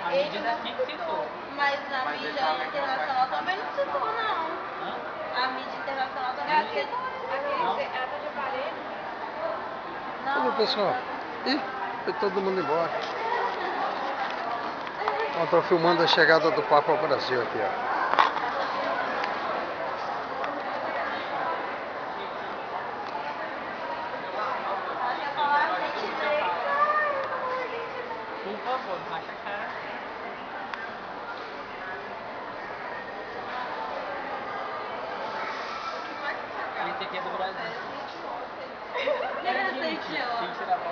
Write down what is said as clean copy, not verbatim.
A mídia daqui citou. Mas a mídia internacional também não citou, não. Hã? A mídia internacional também não citou. Não? Ela tá de aparelho? Não. Cadê o pessoal? Ih, foi todo mundo embora. Ó, tô filmando a chegada do Papa ao Brasil aqui, ó. Por favor, baixa a cara. Esse aqui é do Brasil. Quem é esse aqui, ó? Tem que tirar